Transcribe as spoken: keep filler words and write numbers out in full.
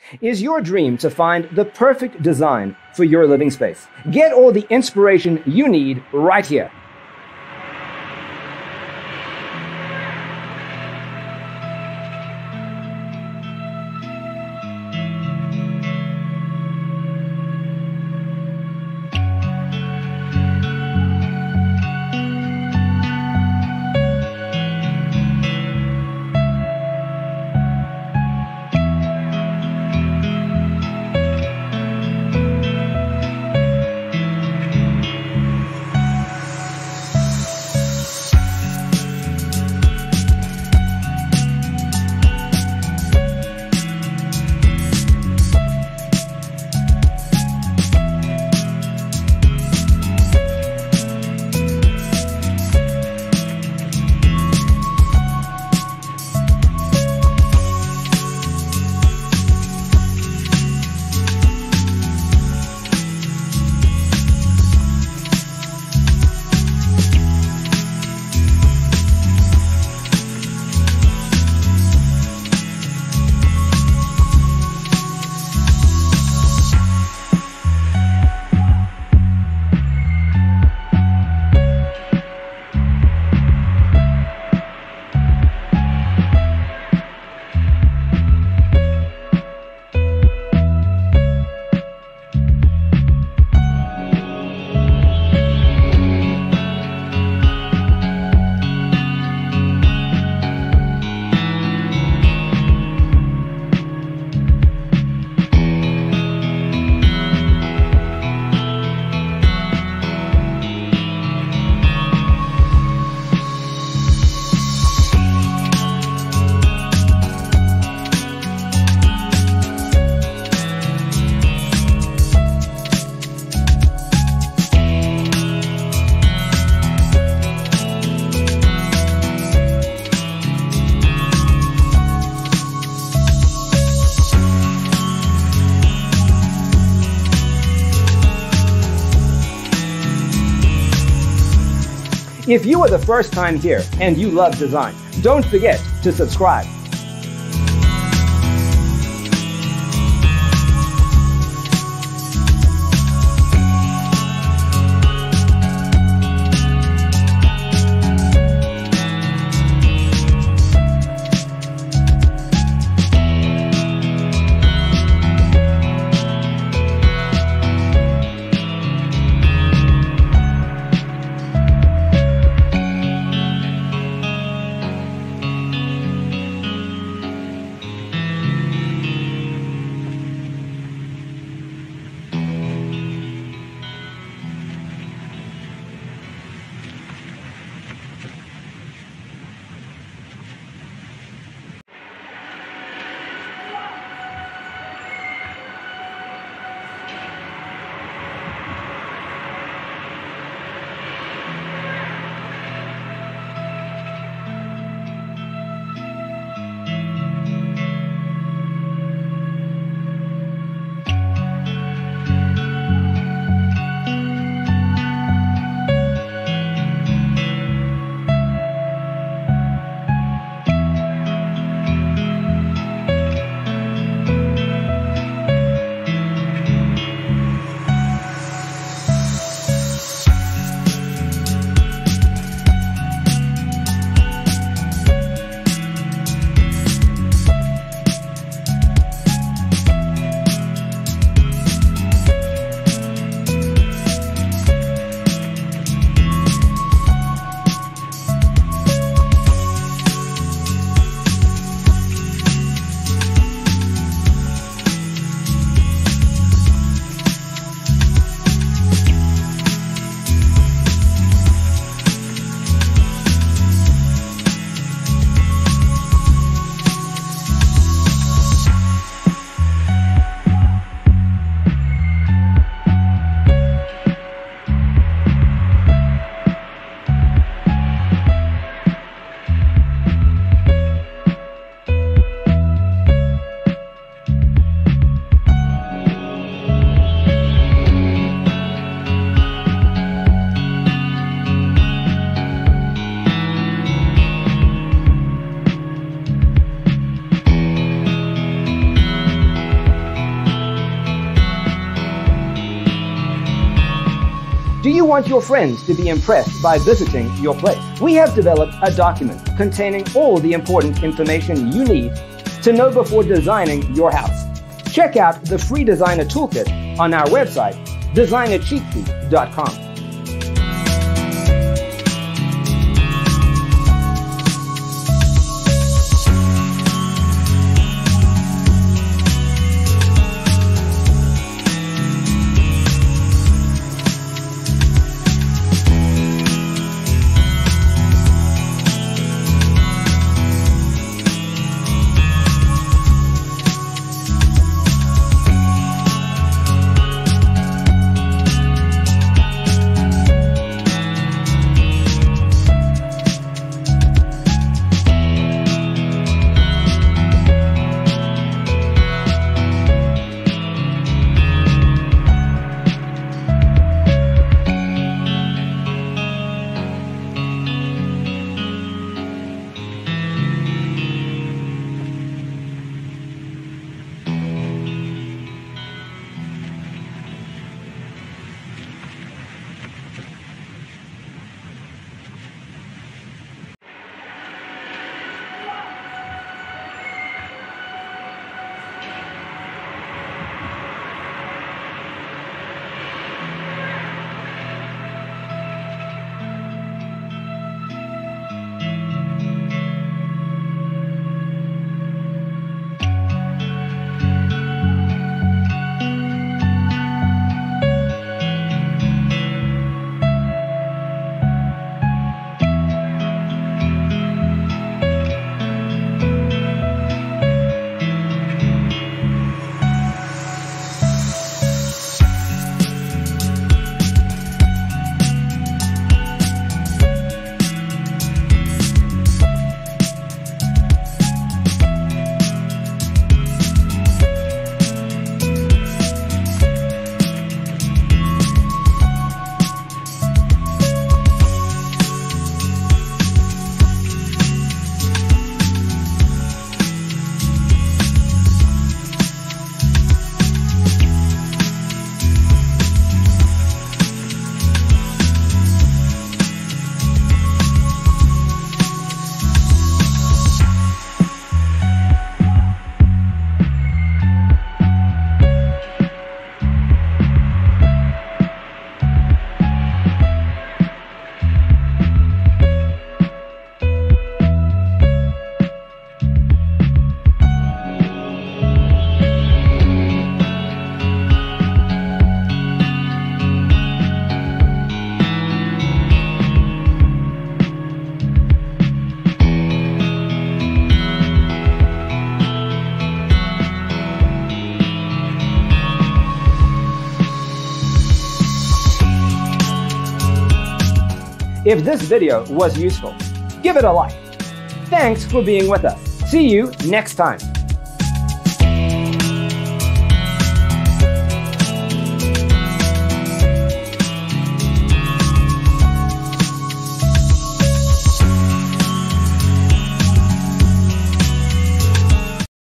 Is your dream to find the perfect design for your living space? Get all the inspiration you need right here. If you are the first time here and you love design, don't forget to subscribe. you want your friends to be impressed by visiting your place? We have developed a document containing all the important information you need to know before designing your house. Check out the free designer toolkit on our website, designer cheat sheet dot com. If this video was useful, give it a like. Thanks for being with us. See you next time.